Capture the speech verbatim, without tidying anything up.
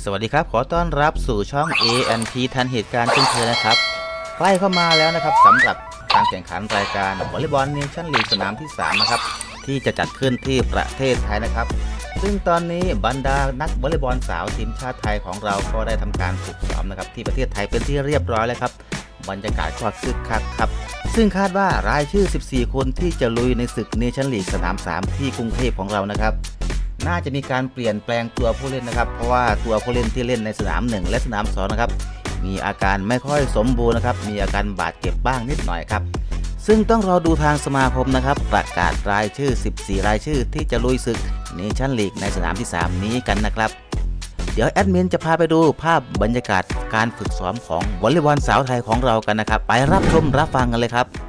สวัสดีครับขอต้อนรับสู่ช่อง เอ แอนด์ พี ทันเหตุการณ์เช่นเคยนะครับใกล้เข้ามาแล้วนะครับสำหรับการแข่งขันรายการวอลเลย์บอลเนชั่นลีกสนามที่สามนะครับที่จะจัดขึ้นที่ประเทศไทยนะครับซึ่งตอนนี้บรรดานักวอลเลย์บอลสาวทีมชาติไทยของเราก็ได้ทำการฝึกซ้อมนะครับที่ประเทศไทยเป็นที่เรียบร้อยแล้วครับบรรยากาศก็คึกคักครับซึ่งคาดว่ารายชื่อสิบสี่คนที่จะลุยในศึกเนชั่นลีกสนามสามที่กรุงเทพของเรานะครับน่าจะมีการเปลี่ยนแปลงตัวผู้เล่นนะครับเพราะว่าตัวผู้เล่นที่เล่นในสนามหนึ่งและสนามสองนะครับมีอาการไม่ค่อยสมบูรณ์นะครับมีอาการบาดเจ็บบ้างนิดหน่อยครับซึ่งต้องรอดูทางสมาคมนะครับประกาศรายชื่อสิบสี่รายชื่อที่จะลุยศึกเนชั่นลีกในสนามที่สามนี้กันนะครับเดี๋ยวแอดมินจะพาไปดูภาพบรรยากาศการฝึกซ้อมของวอลเลย์บอลสาวไทยของเรากันนะครับไปรับชมรับฟังกันเลยครับ